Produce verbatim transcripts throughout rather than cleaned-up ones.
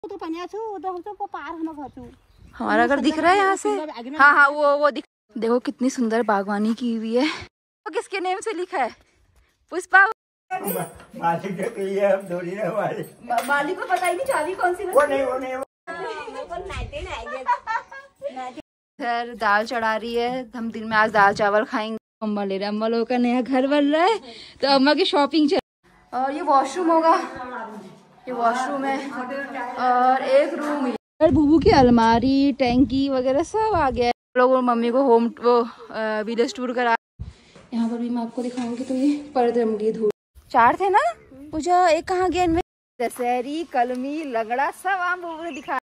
तो पनिया छु उधर हम को पार हम घर छु। हमारा घर दिख रहा है यहाँ से। हाँ हाँ वो वो दिख। देखो कितनी सुंदर बागवानी की हुई है। तो किसके नेम से लिखा है? पुष्पा। मालिक के लिए हम थोड़ी ना हमारे मालिक को पता ही नहीं चाबी कौन सी। वो नहीं वो नहीं सर दाल चढ़ा रही है। हम दिन में आज दाल चावल खाएंगे। अम्मा ले रहे हैं। अम्मा लोगों का नया घर बन रहा है तो अम्मा की शॉपिंग चल। और ये वॉशरूम होगा। ये वॉशरूम है और एक रूम है। बूबू की अलमारी टैंकी वगैरह सब आ गया है। लोग मम्मी को होम वो विलेज टूर करा। यहाँ पर भी मैं आपको दिखाऊंगी। तो ये पर्दे रंगी धूल चार थे ना पूजा। एक कहाँ गया इनमें? दशहरी कलमी लगड़ा सब आम बूबू ने दिखा।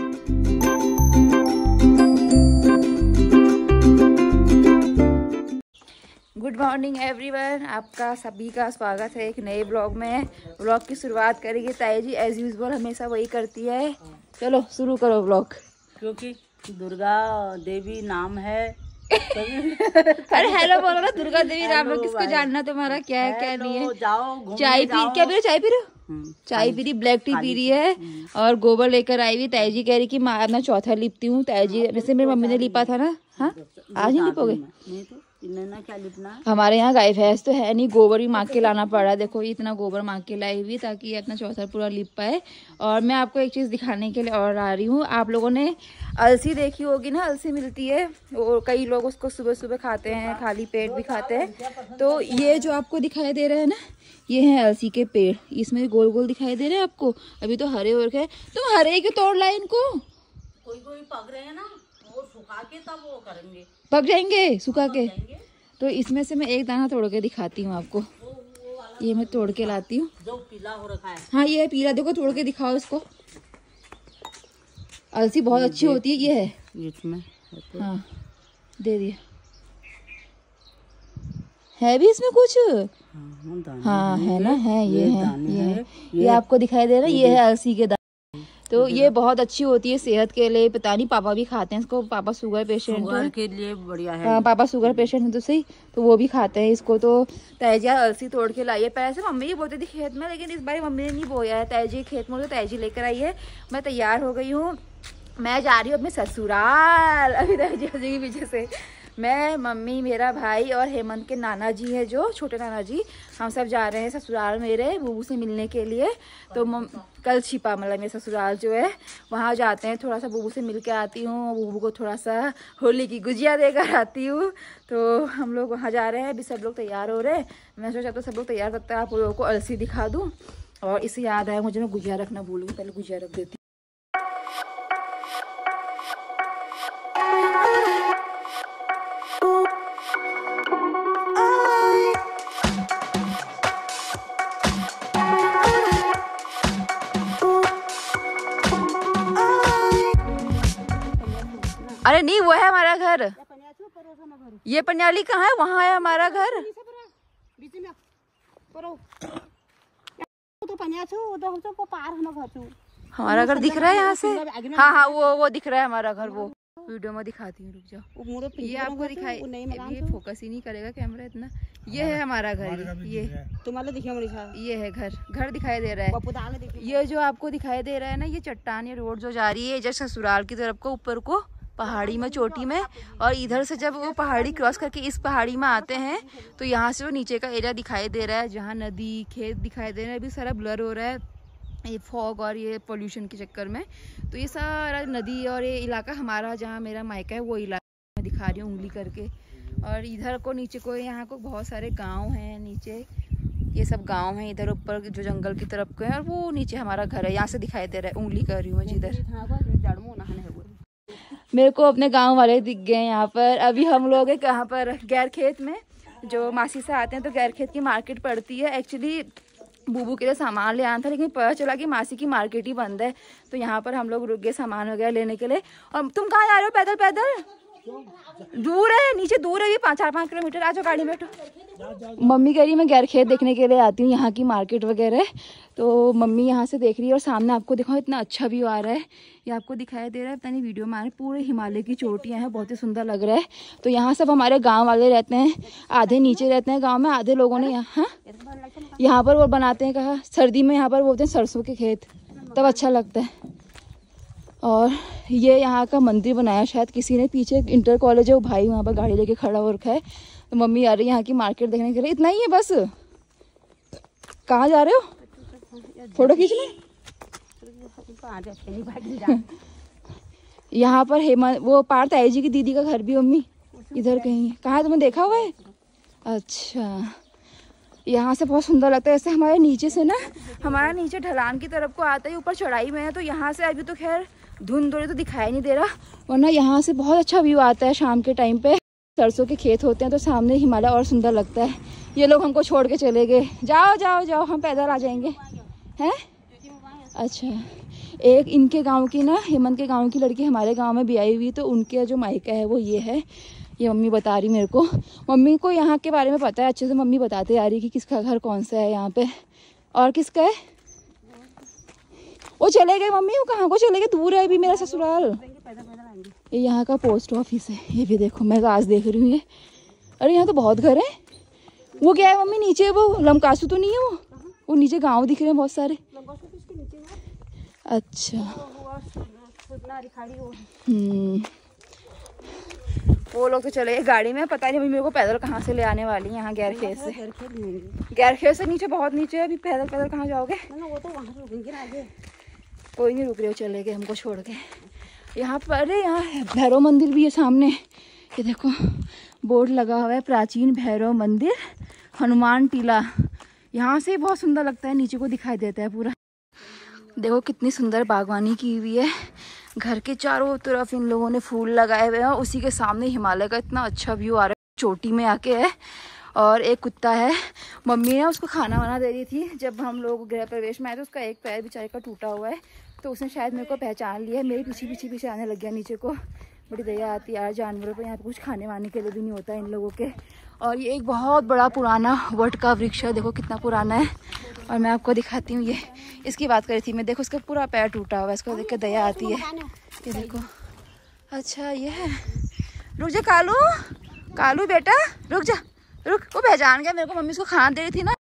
Good morning everyone. आपका सभी का स्वागत है एक नए ब्लॉग में। ब्लॉग की शुरुआत करेंगे ताई जी एज यूजुअल हमेशा वही करती है। चलो शुरू करो ब्लॉग। क्योंकि दुर्गा देवी नाम है। अरे हेलो बोलो ना। दुर्गा देवी नाम है। किसको जानना तुम्हारा क्या है क्या नहीं है। जाओ चाय पी क्या पी रहे? चाय पी रहे? चाय पी रही ब्लैक टी पी रही है और गोबर लेकर आई हुई। ताई जी कह रही कि मैं अपना चौथा लिपती हूँ। ताई जी वैसे मेरी मम्मी ने लिपा था ना। हाँ आज नहीं लिपोगे? क्या लिपना? हमारे यहाँ गाय भैंस तो है नहीं। गोबर भी मांग के लाना पड़ रहा है। देखो इतना गोबर मांग के लाई हुई ताकि ये अपना चौथा पूरा लिप पाए। और मैं आपको एक चीज़ दिखाने के लिए और आ रही हूँ। आप लोगों ने अलसी देखी होगी ना। अलसी मिलती है और कई लोग उसको सुबह सुबह खाते हैं। खाली पेट भी खाते हैं। तो ये जो आपको दिखाई दे रहा है ना ये है अलसी के पेड़। इसमें गोल गोल दिखाई दे रहे हैं आपको। अभी तो हरे हो रखे। तुम हरे के तोड़ लाए इनको। कोई कोई पक रहे हैं ना वो सुखा के तब वो करेंगे। पक जाएंगे सुखा के। तो इसमें से मैं एक दाना तोड़ के दिखाती हूँ आपको। ये मैं तोड़ के लाती हूँ। जो पीला हो रखा है। हाँ ये पीला देखो। तोड़ के दिखाओ इसको। अलसी बहुत अच्छी होती है। ये है इसमें। हाँ दे दिया है भी इसमें कुछ। हाँ है ना है ये है ये है ये आपको दिखाई दे रहा है। ये है अलसी के दाने। तो ये बहुत अच्छी होती है सेहत के लिए। पता नहीं पापा भी खाते हैं इसको। पापा शुगर पेशेंट शुगर के लिए बढ़िया है। हाँ पापा शुगर पेशेंट है तो सही तो वो भी खाते हैं इसको। तो ताईजी अलसी तोड़ के लाई है। पहले से मम्मी ही बोती थी खेत में लेकिन इस बार मम्मी ने नहीं बोया है। ताईजी खेत में ताईजी लेकर आई है। मैं तैयार हो गई हूँ। मैं जा रही हूँ अपने ससुराल। अभी ताईजी आ जाएगी पीछे से। मैं मम्मी मेरा भाई और हेमंत के नाना जी है जो छोटे नाना जी हम सब जा रहे हैं ससुराल मेरे बूबू से मिलने के लिए। तो कल छिपा मतलब मेरा ससुराल जो है वहाँ जाते हैं। थोड़ा सा बूबू से मिल के आती हूँ। बूबू को थोड़ा सा होली की गुजिया देकर आती हूँ। तो हम लोग वहाँ जा रहे हैं। अभी सब लोग तैयार हो रहे हैं। मैं सोचा तो सब लोग तैयार करते हैं आप लोगों को अलसी दिखा दूँ। और इससे याद आया मुझे मैं गुजिया रखना भूल गई। पहले गुजिया रख देती। अरे नहीं वो है हमारा घर। ये पनियाली कहाँ है? वहाँ है हमारा घर। हमारा घर दिख रहा है यहाँ से। हाँ हाँ वो वो दिख रहा है हमारा घर। वो वीडियो में दिखाती हूँ। रुक जाओ। ये आपको दिखाई ये फोकस ही नहीं करेगा कैमरा इतना। ये है हमारा घर। ये तुम्हारे ये है घर। घर दिखाई दे रहा है। ये जो आपको दिखाई दे रहा है ना ये चट्टान ये रोड जो जा रही है जैसे ससुराल की तरफ को ऊपर को पहाड़ी में चोटी में। और इधर से जब वो पहाड़ी क्रॉस करके इस पहाड़ी में आते हैं तो यहाँ से वो नीचे का एरिया दिखाई दे रहा है जहाँ नदी खेत दिखाई दे रहे हैं। अभी सारा ब्लर हो रहा है ये फॉग और ये पोल्यूशन के चक्कर में। तो ये सारा नदी और ये इलाका हमारा जहाँ मेरा मायका है वो इलाका मैं दिखा रही हूँ उंगली करके। और इधर को नीचे को यहाँ को बहुत सारे गाँव हैं नीचे। ये सब गांव हैं इधर ऊपर जो जंगल की तरफ को है। और वो नीचे हमारा घर है। यहाँ से दिखाई दे रहा है उंगली कर रही हूँ मैं जिधर। मेरे को अपने गांव वाले दिख गए यहाँ पर। अभी हम लोग हैं कहाँ पर? गैर खेत में। जो मासी से आते हैं तो गैर खेत की मार्केट पड़ती है। एक्चुअली बूबू के लिए सामान ले आना था लेकिन पता चला कि मासी की मार्केट ही बंद है। तो यहाँ पर हम लोग रुक गए सामान वगैरह लेने के लिए। और तुम कहाँ जा रहे हो? पैदल पैदल? दूर है नीचे दूर है ये पाँच चार पाँच किलोमीटर। आ जाओ गाड़ी में बैठो। मम्मी कह रही मैं गैर खेत देखने के लिए आती हूँ यहाँ की मार्केट वगैरह। तो मम्मी यहाँ से देख रही है। और सामने आपको दिखाओ इतना अच्छा व्यू आ रहा है। ये आपको दिखाई दे रहा है पता नहीं वीडियो में आ रहा है। पूरे हिमालय की चोटियाँ हैं बहुत ही सुंदर लग रहा है। तो यहाँ सब हमारे गाँव वाले रहते हैं। आधे नीचे रहते हैं गाँव में। आधे लोगों ने यहाँ यहाँ पर वो बनाते हैं कहा सर्दी में यहाँ पर बोलते हैं सरसों के खेत। तब अच्छा लगता है। और ये यहाँ का मंदिर बनाया शायद किसी ने, पीछे इंटर कॉलेज है, वो भाई वहाँ पर गाड़ी लेके खड़ा हो रखा है। तो मम्मी आ रही है यहाँ की मार्केट देखने के लिए। इतना ही है बस? कहाँ जा रहे हो? फोटो खींचने? यहाँ पर हेमा, वो पार्थ आई जी की दीदी का घर भी मम्मी इधर कहीं है। कहाँ तुमने देखा हुआ है? अच्छा, यहाँ से बहुत सुंदर लगता है। ऐसे हमारे नीचे से ना, हमारा नीचे ढलान की तरफ को आता है, ऊपर चढ़ाई में है, तो यहाँ से अभी तो खैर धुंध थोड़ी तो दिखाई नहीं दे रहा, वरना यहाँ से बहुत अच्छा व्यू आता है शाम के टाइम पे। सरसों के खेत होते हैं तो सामने हिमालय और सुंदर लगता है। ये लोग हमको छोड़ के चले गए। जाओ जाओ जाओ, हम पैदल आ जाएंगे। हैं? अच्छा, एक इनके गाँव की ना, हेमंत के गाँव की लड़की हमारे गाँव में भी आई हुई, तो उनके जो मायका है वो ये है। ये मम्मी बता रही मेरे को। मम्मी को यहाँ के बारे में पता है अच्छे से, मम्मी बताते आ रही कि किसका घर कौन सा है यहाँ पे और किसका है। वो चले गए मम्मी, वो कहाँ को चले गए? दूर है अभी मेरा ससुराल। ये यहाँ का पोस्ट ऑफिस है, ये भी देखो, मैं तो आज देख रही हूँ ये। अरे यहाँ तो बहुत घर है। वो क्या है मम्मी नीचे? वो लमकासू तो नहीं है? वो वो नीचे गाँव दिख रहे हैं बहुत सारे। अच्छा, हम्म, वो लोग तो चले गए गाड़ी में। पता नहीं अभी मेरे को पैदल कहाँ से ले आने वाली है यहाँ गैर खेत से। गैर खेत से नीचे बहुत नीचे है, अभी पैदल पैदल कहाँ जाओगे? वो तो वहाँ रुकेंगे आगे। कोई नहीं रुक रहे, चले गए हमको छोड़ के। यहाँ पर अरे यहाँ भैरव मंदिर भी है सामने, ये देखो बोर्ड लगा हुआ है, प्राचीन भैरव मंदिर हनुमान टीला। यहाँ से बहुत सुंदर लगता है, नीचे को दिखाई देता है पूरा। देखो कितनी सुंदर बागवानी की हुई है। घर के चारों तरफ इन लोगों ने फूल लगाए हुए हैं, उसी के सामने हिमालय का इतना अच्छा व्यू आ रहा है, चोटी में आके है। और एक कुत्ता है, मम्मी ने उसको खाना वाना दे रही थी जब हम लोग गृह प्रवेश में आए, तो उसका एक पैर बेचारे का टूटा हुआ है, तो उसने शायद मेरे को पहचान लिया है। मेरे पीछे पीछे पीछे आने लग गया नीचे को। बड़ी दया आती है यार जानवरों पर। यहाँ पे कुछ खाने वाने के लिए भी नहीं होता इन लोगों के। और ये एक बहुत बड़ा पुराना वट का वृक्ष है, देखो कितना पुराना है। और मैं आपको दिखाती हूँ, ये इसकी बात करी थी मैं, देखो उसका पूरा पैर टूटा हुआ है, इसको देख के दया आती है। ये देखो, अच्छा ये है। रुक जा कालू, कालू बेटा रुक जा, रुक। वो पहचान गया मेरे को, मम्मी उसको खाना दे रही थी ना।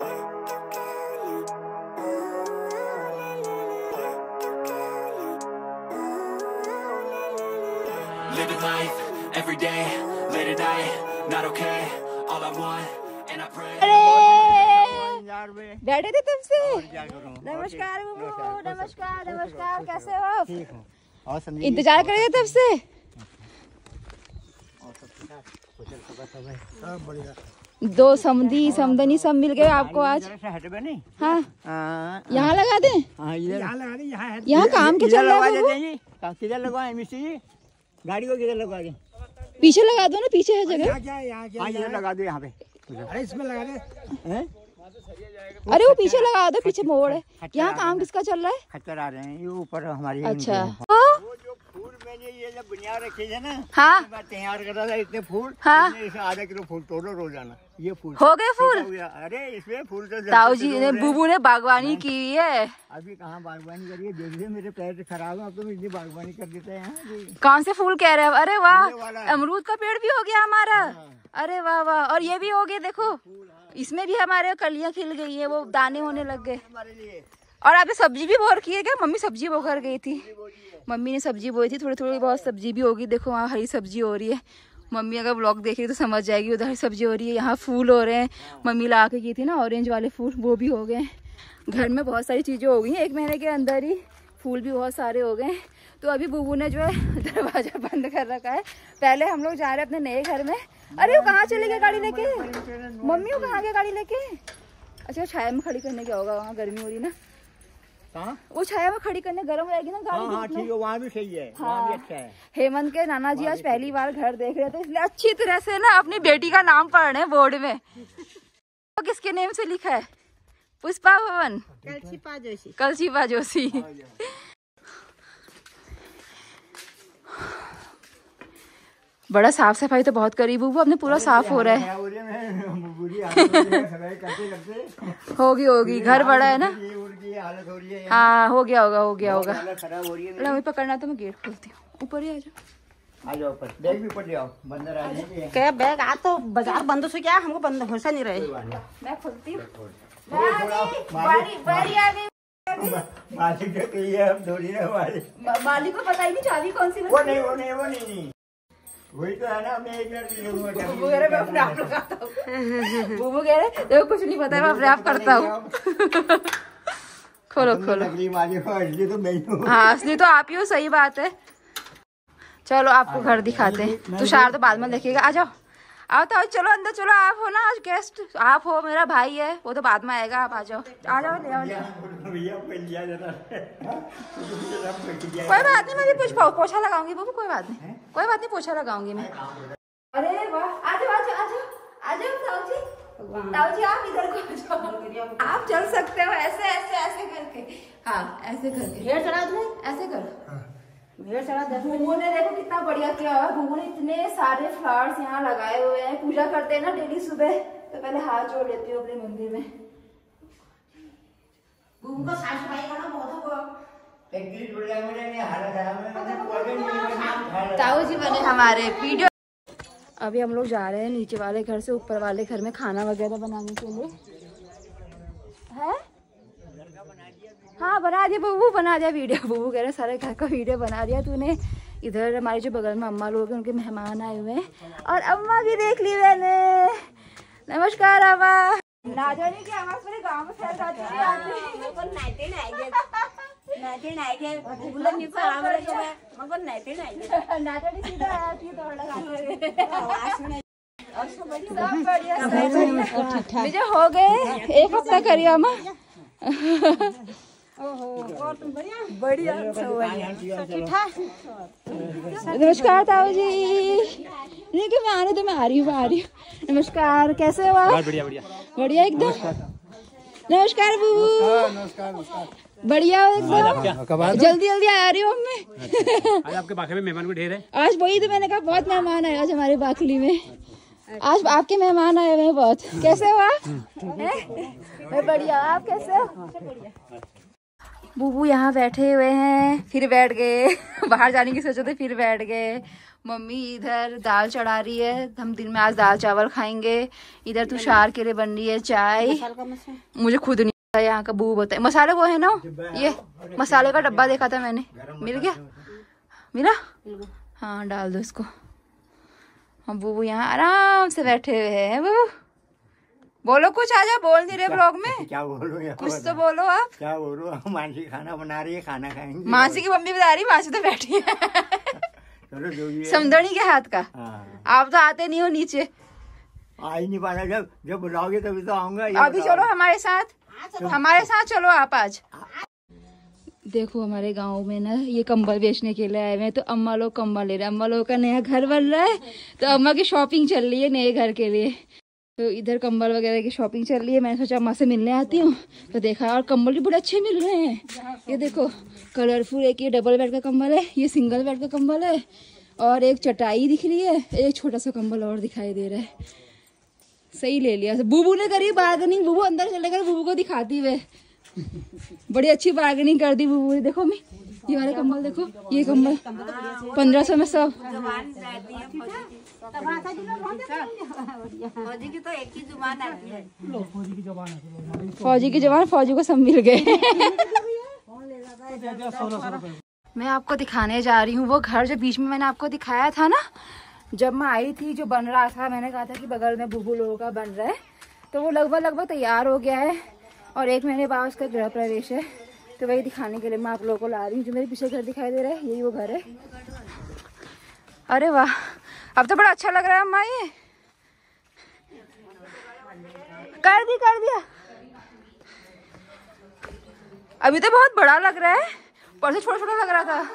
बैठे थे तब से। नमस्कार बाबू, नमस्कार नमस्कार, कैसे हो आप? इंतजार कर रहे थे तब से। दो समधी समदनी सब मिल गए आपको आज। हाँ, यहाँ लगा दे। यहाँ काम के चल रहा है। किधर लगवाए मिस्त्री? गाड़ी को किधर लगवा दे? पीछे लगा दो ना, पीछे है जगह। यहाँ लगा दो, यहाँ पे। अरे इसमें लगा दे। अरे वो पीछे लगा दो, पीछे मोड़ है। यहाँ काम किसका चल रहा है? खच्चर आ रहे हैं, ये ऊपर हमारी। अच्छा, वो जो फूल मैंने ये जब बुनियाद रखे थे ना, हाँ, तैयार कर रहा था, इतने फूल, हाँ, इतने आधा किलो फूल तोड़ो रोजाना। ये फूल हो गए फूल। अरे इसमें फूल तो ताऊ जी ने, बुबू ने बागवानी की हुई है। अभी कहाँ बागवानी करिए, देख लीजिए मेरे पैर खराब है, अब तो इतनी बागवानी कर देते हैं। कौन से फूल कह रहे हैं? अरे वाह, अमरूद का पेड़ भी हो गया हमारा। अरे वाह वाह, और ये भी हो गए, देखो इसमें भी हमारे कलियां खिल गई है, वो दाने होने लग गए। और आपने सब्जी भी बो रखी है क्या? मम्मी सब्जी बो कर गई थी, मम्मी ने सब्जी बोई थी, थोड़ी थोड़ी बहुत सब्जी भी होगी। देखो वहाँ हरी सब्जी हो रही है। मम्मी अगर ब्लॉग देख रही तो समझ जाएगी, उधर हरी सब्जी हो रही है। यहाँ फूल हो रहे हैं, मम्मी ला के की थी ना ऑरेंज वाले फूल, वो भी हो गए। घर में बहुत सारी चीज़ें हो गई हैं, एक महीने के अंदर ही फूल भी बहुत सारे हो गए। तो अभी बुबू ने जो है दरवाजा बंद कर रखा है। पहले हम लोग जा रहे हैं अपने नए घर में। अरे वो कहाँ चले गए गाड़ी लेके? मम्मी वो कहाँ गया गाड़ी लेके? अच्छा, छाया में खड़ी करने क्या होगा, वहाँ गर्मी हो रही ना। कहाँ? वो छाया में खड़ी करने गर्म हो जाएगी ना गाड़ी। हाँ, ठीक है, वहाँ भी सही है, हाँ, वहाँ भी अच्छा है। हेमंत के नाना जी आज पहली बार घर देख रहे थे, इसलिए अच्छी तरह से ना अपनी बेटी का नाम पढ़ रहे हैं बोर्ड में। तो किसके नेम से लिखा है? पुष्पा भवन, कलशीपा जोशी, कलशीपा जोशी। बड़ा साफ सफाई तो बहुत करी बुबू, अपने पूरा साफ हो रहा है। होगी होगी, घर बड़ा है ना। हाँ हो गया होगा, हो गया होगा। हमें पकड़ना तो मैं गेट खोलती हूँ, ऊपर ही आ जाओ। आ जाओ ऊपर, बैग भी ऊपर ले आओ, बंदर आ जाएंगे। क्या बैग आ तो बाजार बंद से क्या हमको बंद भरोसा नहीं रहे। मैं खोलती हूँ। मालिक तो ये हम थोड़ी ना हमारे। मालिक को पता ही नहीं चाबी कौन सी। वो नहीं वो नहीं वो नहीं नहीं वही तो है ना। मैं एक मिनट बुबू कह रहे मैं अपने आप लगाता हूँ। बुबू कह रहे देखो कुछ नहीं पता है, मैं अपने आप करता हूँ। खोलो खोलो। असली तो मैं हूँ। हाँ असली तो आप ही हो, सही बात है। चलो आपको घर दिखाते हैं। तुषार तो बाद में देखेगा। आ जाओ आओ तो चलो अंदर चलो। आप हो ना आज गेस्ट, आप हो, मेरा भाई है वो तो बाद में आएगा। आप आ जाओ आ जाओ ले आओ ले आओ। कोई बात नहीं, मैं भी कुछ पोछा लगाऊंगी बबू, कोई बात नहीं कोई बात नहीं पोछा लगाऊंगी मैं। अरे वाह आ जाओ आ जाओ आ जाओ आ जाओ ताऊ जी। ताऊ जी आप इधर को जाओ, आप चल सकते हो ऐसे ऐसे ऐसे करके। हाँ ऐसे करके ढेर चढ़ा दो, ऐसे करो। ढेर चढ़ा दो। बुबू ने देखो कितना बढ़िया किया हुआ। बुबू ने इतने सारे फ्लावर्स यहाँ लगाए हुए हैं। पूजा करते हैं ना डेली सुबह, तो पहले हाथ जोड़ लेती हूँ अपने मंदिर में। बुबू का साफ सफाई करना बहुत हो। ताऊ जी बने हमारे वीडियो। अभी हम लोग जा रहे हैं नीचे वाले घर से ऊपर वाले घर में खाना वगैरह बनाने के लिए। है हाँ बना दिया बबू, बना दिया वीडियो। बबू कह रहे सारे घर का वीडियो बना दिया तूने। इधर हमारे जो बगल में अम्मा लोग हैं उनके मेहमान आए हुए हैं, और अम्मा भी देख ली मैंने। नमस्कार अम्मा। ना जाने की आवाज मेरे गांव में फैल जाती है। नाइटे नाइटे नाइटे नाइटे बुबुला नीचे आराम से जो है मगर नाइटे नाइटे ना जाने सीधा आती है दौड़ लगा। आवाज सुने सब बढ़िया सब बढ़िया। मुझे हो गए एक हफ्ता करिए अम्मा। ओहो और तुम बढ़िया बढ़िया नमस्कार ताऊ जी। नहीं कि मैं आने तो मैं आ रही हूँ आ रही हूँ। नमस्कार कैसे हो आप? बढ़िया बढ़िया बढ़िया एकदम। नमस्कार बुबू। नमस्कार नमस्कार। बढ़िया हो एकदम। जल्दी जल्दी आ रही हूँ मैं। आज आपके बाखे में मेहमान को ढेर है। आज वही तो मैंने कहा बहुत मेहमान आए आज हमारे बाखली में। आज आपके मेहमान आए हुए हैं बहुत। कैसे हो आप? मैं बढ़िया, आप कैसे हो? बुबू यहाँ बैठे हुए हैं, फिर बैठ गए। बाहर जाने की सोचे थे फिर बैठ गए। मम्मी इधर दाल चढ़ा रही है, हम दिन में आज दाल चावल खाएंगे। इधर तुषार के लिए बन रही है चाय। मुझे खुद नहीं पता यहाँ का, बुबू बताए। मसाले वो है ना, ये मसाले का डब्बा देखा था मैंने, मिल गया? मिला? हाँ डाल दो इसको। हम बुबू यहाँ आराम से बैठे हुए हैं। बुबू बोलो कुछ, आ जाओ। बोल नहीं रहे ब्लॉग में। क्या बोलूं यार? कुछ तो बोलो आप। क्या बोलूं? मानसी खाना बना रही है, खाना खाएंगे। मानसी की मम्मी बता रही, मानसी तो बैठी है। चलो जो भी है। समदनी के हाथ का। हाँ। आप तो आते नहीं हो नीचे। आ ही नहीं पाना, जब जब बुलाओगे तभी तो आऊंगा। अभी चलो हमारे साथ, हमारे साथ चलो आप आज। देखो हमारे गांव में ना ये कंबल बेचने के लिए आए हुए हैं, तो अम्मा लोग कंबल ले रहे हैं। अम्मा लोग का नया घर बन रहा है, तो अम्मा की शॉपिंग चल रही है नए घर के लिए। तो इधर कंबल वगैरह की शॉपिंग चल रही है। मैंने सोचा अम्मा से मिलने आती हूँ, तो देखा और कंबल भी बड़े अच्छे मिल रहे हैं। ये देखो कलरफुल, एक ये डबल बेड का कंबल है, ये सिंगल बेड का कंबल है, और एक चटाई दिख रही है, एक छोटा सा कंबल और दिखाई दे रहा है। सही ले लिया। बुबू ने करी बार्गेनिंग। बुबू अंदर चले गए, बुबू को दिखाती हुए बड़ी अच्छी बार्गेनिंग कर दी बुबू ने। देखो मैं ये वाले कंबल देखो, ये कंबल पंद्रह सौ में सब। फौजी की तो एक ही जुबान आती है। फौजी की जवान, फौजी को सब मिल गए। मैं आपको दिखाने जा रही हूँ वो घर जो बीच में मैंने आपको दिखाया था ना, जब मैं आई थी, जो बन रहा था। मैंने कहा था कि बगल में बुबू लोगों का बन रहा है, तो वो लगभग लगभग तैयार हो गया है, और एक महीने बाद उसका गृह प्रवेश है। तो वही दिखाने के लिए मैं आप लोगों को ला रही हूँ। जो मेरे पीछे घर दिखाई दे रहा है, यही वो घर है। अरे वाह, अब तो बड़ा अच्छा लग रहा है अम्मा। ये कर दी कर दिया। अभी तो बहुत बड़ा लग रहा है, पर से छोटा छोटा लग रहा था।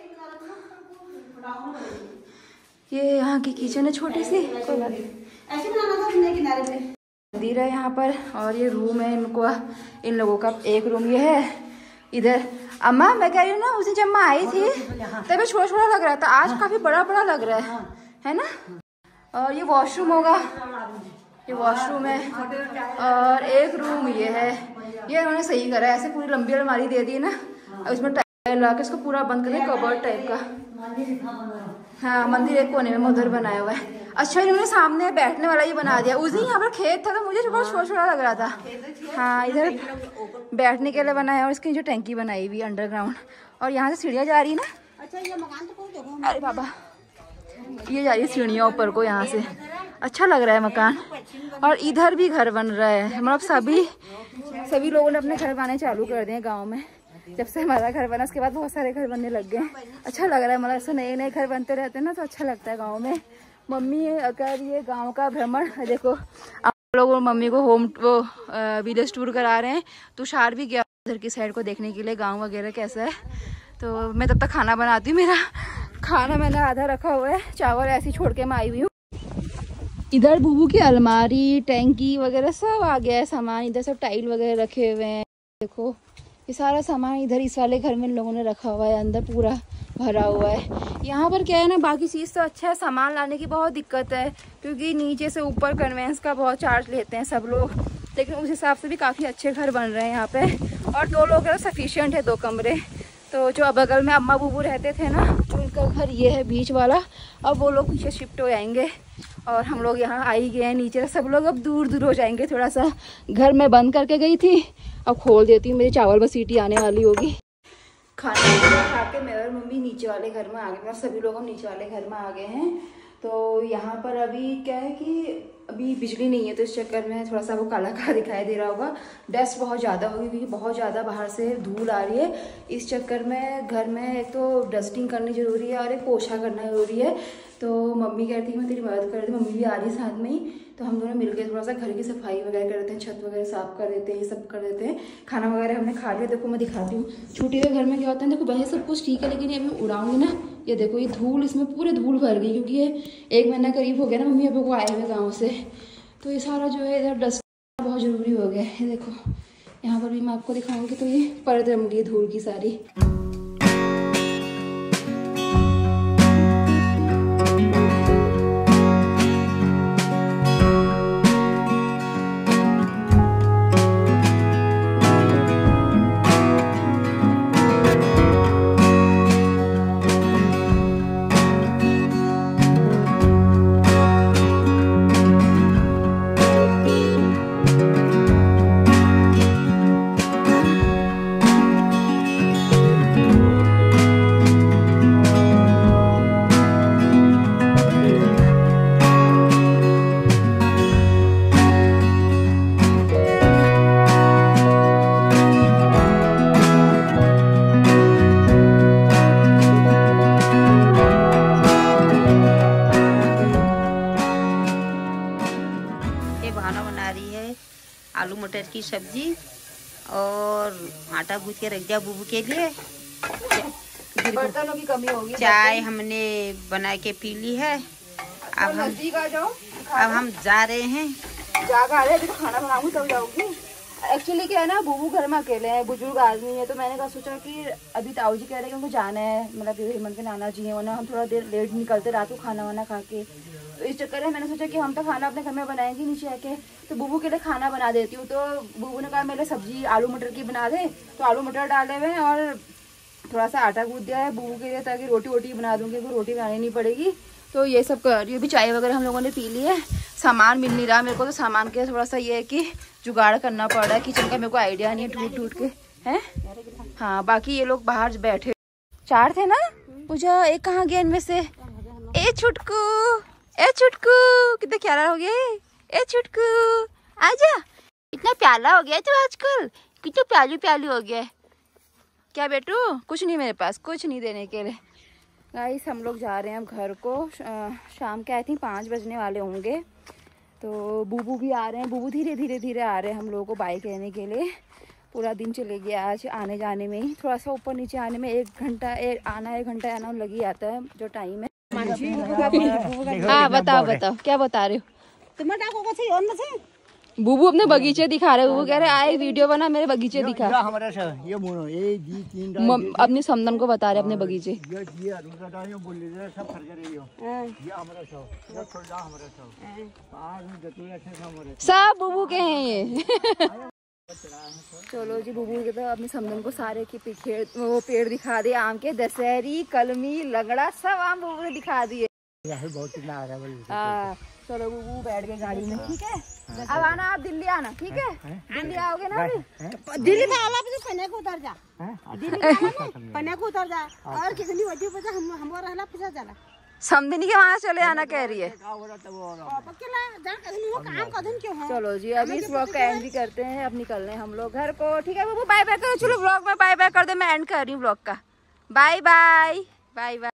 ये यहाँ की किचन है छोटी सी, कोई बात नहीं। ऐसे बनाना था अपने किनारे पे। मंदिर है यहाँ पर, और ये रूम है इनको, इन लोगों का एक रूम ये है। इधर अम्मा मैं कह रही हूँ ना, उसी जब मैं आई थी तब छोटा छोटा लग रहा था, आज काफी बड़ा बड़ा लग रहा है, है ना। और ये वॉशरूम होगा, ये वॉशरूम है, और एक रूम ये है। ये उन्होंने सही करा है, ऐसे पूरी लंबी अलमारी दे दी है ना, अब इसमें टाइल लगा के इसको पूरा बंद करें, कबर्ड टाइप का। हाँ मंदिर एक कोने में उधर बनाया हुआ है। अच्छा इन्होंने सामने बैठने वाला ये बना दिया। उस दिन यहाँ पर खेत था तो मुझे बहुत छोटा छोटा लग रहा था। हाँ इधर बैठने के लिए बनाया और इसकी जो टैंकी बनाई हुई अंडरग्राउंड, और यहाँ से सीढ़ियाँ जा रही है ना। अच्छा ये मकान तो कोई देखो। अरे बाबा ये जा रही है सीढ़ियाँ ऊपर को, यहाँ से अच्छा लग रहा है मकान। और इधर भी घर बन रहा है, मतलब सभी सभी लोगों ने अपने घर बनाने चालू कर दिए गाँव में। जब से हमारा घर बना उसके बाद बहुत सारे घर बनने लग गए। अच्छा लग रहा है, मतलब ऐसे नए नए घर बनते रहते हैं ना तो अच्छा लगता है गाँव में। मम्मी अगर ये गांव का भ्रमण देखो, आप लोग मम्मी को होम वो विलेज टूर करा रहे हैं। तुषार भी गया उधर की साइड को देखने के लिए गांव वगैरह कैसा है। तो मैं तब तक खाना बनाती हूँ। मेरा खाना मैंने आधा रखा हुआ है, चावल ऐसे छोड़ के मैं आई हुई हूँ। इधर बूबू की अलमारी टैंकी वगैरह सब आ गया है सामान। इधर सब टाइल वगैरह रखे हुए हैं। देखो ये सारा सामान इधर इस वाले घर में लोगों ने रखा हुआ है, अंदर पूरा भरा हुआ है। यहाँ पर क्या है ना, बाकी चीज़ तो अच्छा है, सामान लाने की बहुत दिक्कत है क्योंकि नीचे से ऊपर कन्वेंस का बहुत चार्ज लेते हैं सब लोग। लेकिन उस हिसाब से भी काफ़ी अच्छे घर बन रहे हैं यहाँ पे, और दो लोग सफिशिएंट है, दो कमरे। तो जो बगल में अम्मा बूबू रहते थे ना, जो उनका घर ये है बीच वाला, अब वो लोग पीछे शिफ्ट हो जाएंगे और हम लोग यहाँ आ ही गए हैं नीचे। सब लोग अब दूर दूर हो जाएंगे थोड़ा सा। घर में बंद करके गई थी, अब खोल देती हूँ, मेरी चावल बस सीटी आने वाली होगी। खाना खा के मैं और मम्मी नीचे वाले घर में आ गए, मतलब सभी लोग हम नीचे वाले घर में आ गए हैं। तो यहाँ पर अभी क्या है कि अभी बिजली नहीं है, तो इस चक्कर में थोड़ा सा वो काला काला दिखाई दे रहा होगा। डस्ट बहुत ज़्यादा होगी क्योंकि बहुत ज़्यादा बाहर से धूल आ रही है। इस चक्कर में घर में एक तो डस्टिंग करनी ज़रूरी है और एक पोछा करना ज़रूरी है। तो मम्मी कहती है मैं तेरी मदद कर देती हूँ, मम्मी भी आ रही साथ में ही। तो हम दोनों मिलकर थोड़ा सा घर की सफाई वगैरह कर देते हैं, छत वगैरह साफ कर देते हैं, ये सब कर देते हैं। खाना वगैरह हमने खा लिया। देखो मैं दिखाती हूँ छुट्टी हुए घर में क्या होता है। देखो वैसे सब कुछ ठीक है, लेकिन ये मैं उड़ाऊंगी ना, ये देखो ये धूल इसमें पूरे धूल भर गई क्योंकि ये एक महीना करीब हो गया ना मम्मी अभी को आए हुए गाँव से। तो ये सारा जो है इधर डस्ट बहुत ज़रूरी हो गया है। देखो यहाँ पर भी मैं आपको दिखाऊंगी, तो ये परत जम गई धूल की सारी। आलू मटर की सब्जी और आटा गूंथ के रख दिया बूबू के लिए। बर्तनों की कमी होगी। चाय हमने बना के पी ली है। अब हम आ जाओ, अब हम जा रहे हैं। जाकर आ रहे हैं, अभी तो खाना बनाऊंगी तब जाऊंगी। एक्चुअली क्या है ना, बूबू घर में अकेले हैं, बुजुर्ग आदमी है। तो मैंने कहा सोचा कि अभी ताऊ जी कह रहे हैं कि उनको जाना है, मतलब हेमंत के नाना जी हैं, वरना हम थोड़ा देर लेट निकलते रात को खाना वाना खा के। तो इस चक्कर में मैंने सोचा कि हम तो खाना अपने घर में बनाएंगे नीचे आके, तो बूबू के लिए खाना बना देती हूँ। तो बूबू ने कहा मेरे सब्जी आलू मटर की बना दे, तो आलू मटर डाले हुए हैं और थोड़ा सा आटा गूंथ दिया है बूबू के लिए, ताकि रोटी वोटी बना दूँगी, कोई रोटी बनानी नहीं पड़ेगी। तो ये सब कर रही हूँ। भी चाय वगैरह हम लोगों ने पी ली है। सामान मिल नहीं रहा मेरे को, तो सामान के थोड़ा सा ये है कि जुगाड़ करना पड़ रहा है। किचन का मेरे को आइडिया नहीं है, टूट टूट के हैं। हाँ बाकी ये लोग बाहर बैठे चार थे ना पूजा, एक कहाँ गया इनमें से? ए छुटकू, ए छुटकू कितना प्यारा हो गया। ए छुटकू आजा, इतना प्याला हो गया तो आजकल, कितना प्यालू प्यालू हो गया। क्या बेटू? कुछ नहीं मेरे पास, कुछ नहीं देने के लिए। गाइस हम लोग जा रहे हैं अब घर को। शाम के आई थिंक पाँच बजने वाले होंगे। तो बूबू भी आ रहे हैं, बूबू धीरे धीरे धीरे आ रहे हैं हम लोगों को बाइक लेने के लिए। पूरा दिन चले गया आज आने जाने में ही, थोड़ा सा ऊपर नीचे आने में एक घंटा एक आना एक घंटा आना लग ही आता है जो टाइम है। हाँ बताओ बताओ क्या बता रहे हो? बूबू अपने बगीचे दिखा रहे, बूबू कह रहे आए वीडियो बना मेरे बगीचे दिखा। अपनी समदन को बता रहे अपने बगीचे। सब बूबू के हैं ये। चलो जी बुबू के तो अपनी समदन को सारे के पेड़ वो पेड़ दिखा दिए आम के, दशहरी, कलमी, लगड़ा सब आम बुबू ने दिखा दिए। बहुत कितना आ रहा है। हाँ चलो बुबू बैठ गए गाड़ी में, ठीक है। अब आना आप दिल्ली आना, ठीक है। दिल्ली आओगे ना अभी? दिल्ली में आला पे पने को उतर जा, दिल्ली में आला में पने को उतर जा और कितनी वजह पे हम हमको रहला फंसा जाला। समदिनी के वहाँ चले आना कह रही है। चलो जी अभी इस व्लॉग का एंड भी करते हैं, अब निकल रहे हैं हम लोग घर को, ठीक है बुबू। बाय बाय करो, चलो व्लॉग में बाय बाय कर दे, मैं एंड कर रही हूँ व्लॉग का। Bye bye bye bye.